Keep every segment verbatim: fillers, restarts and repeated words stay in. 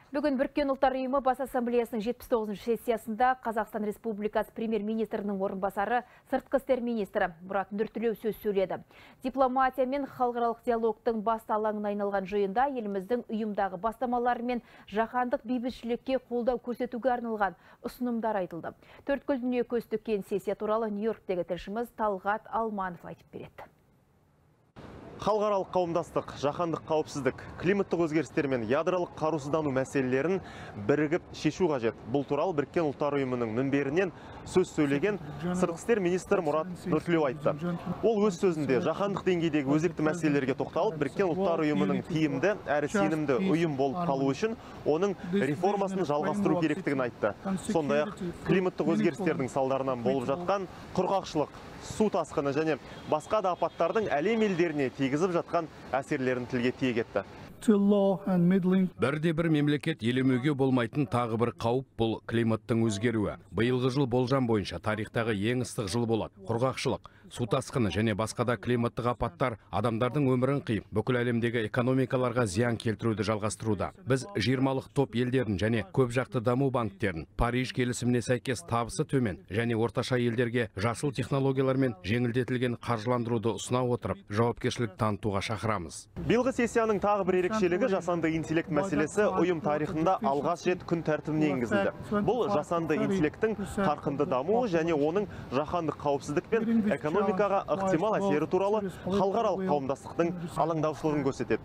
Бүгін Біріккен ұлттар ұйымы бас ассамблеясының жетпіс тоғызыншы сессиясында Қазақстан Республикасы премьер-министрінің орынбасары, сыртқы істер министрі Мұрат Нұртілеу сөз сөйледі. Дипломатия мен халықаралық диалогтың басты алаңына айналған жиында еліміздің ұйымдағы бастамалары мен жаһандық бейбітшілікке қолдау көрсетуге арналған ұсынымдар айтылды. Төрткүл дүние көз тіккен сессия туралы Нью-Йорктегі тілшіміз Талғат Алманов айтып береді. Халықаралық қауымдастық, жаһандық қауіпсіздік, климаттық өзгерістер мен ядролық қарусыздану мәселелерін бірігіп шешу қажет. Бұл туралы Біріккен ұлттар ұйымының мінберінен сөз сөйлеген сыртқы істер министрі Мұрат Нұртілеу айтты. Ол өз сөзінде жаһандық деңгейдегі өзекті мәселелерге тоқталып, Біріккен ұлттар ұйымының тиімді әрі сенімді ұйым болып қалу үшін оның реформасын жалғастыру керектігін айтты. Сондай-ақ климаттық өзгерістердің салдарынан болып жатқан құрғақшылық, су тасқыны және басқа да апаттардың әлем елдеріне тигізіп жатқан әсерлерін тілге тиек етті. Бірде бір мемлекет елемеуге болмайтын тағы бір қауіп бұл климаттың өзгеруі. Биылғы жыл болжам бойынша тарихтағы ең ыстық жыл болады. Құрғақшылық, су тасқыны және басқа да климаттық апаттар адамдардың өмірін қиып, бүкіл әлемдегі экономикаларға зиян келтіруді жалғастыруда. Біз жиырмалық топ елдерін және көп жақты даму банктерін Париж келісіміне сәйкес табысы төмен және орташа елдерге жасыл технологиялар мен жеңілдетілген қаржыландыруды ұсына отырып, жауапкершілік танытуға шақырамыз. Биылғы сессияның тағы бір ерекшелігі жасанды интеллект мәселесі ұйым тарихында алғаш рет күн тәртібіне енгізілді. Бұл жасанды интеллекттің қарқынды дамуы және оның жаһандық қауіпсіздік пен экономикаға ықтимал әсері туралы халықаралық қауымдастықтың алаңдаушылығын көрсетеді.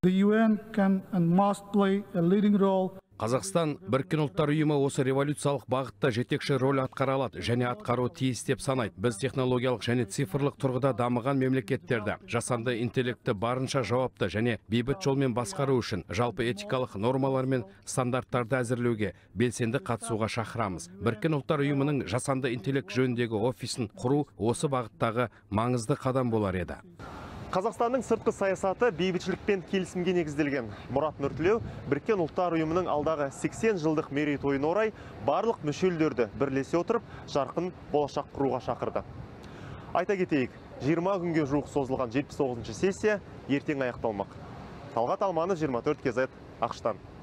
Қазақстан Біріккен ұлттар ұйымы осы революциялық бағытта жетекші рөл атқара алады және атқару тиіс деп санайды. Біз технологиялық және цифрлық тұрғыда дамыған мемлекеттерді жасанды интеллекті барынша жауапты және бейбіт жолмен басқару үшін жалпы этикалық нормалар мен стандарттарды әзірлеуге белсенді қатысуға шақырамыз. Біріккен ұлттар ұйымының жасанды интеллект жөніндегі офисін құру осы бағыттағы маңызды қадам болар еді. Қазақстанның сыртқы саясаты бейбітшілік пен келісімге негізделген. Мұрат Нұртілеу Біріккен ұлттар ұйымының алдағы сексен жылдық мерейтойына орай барлық мүше елдерді бірлесе отырып, жарқын болашақ құруға шақырды. Айта кетейік, жиырма күнге жуық созылған жетпіс тоғызыншы сессия ертең аяқталмақ. Талғат Алманов, жиырма төрт кз, Ақштан.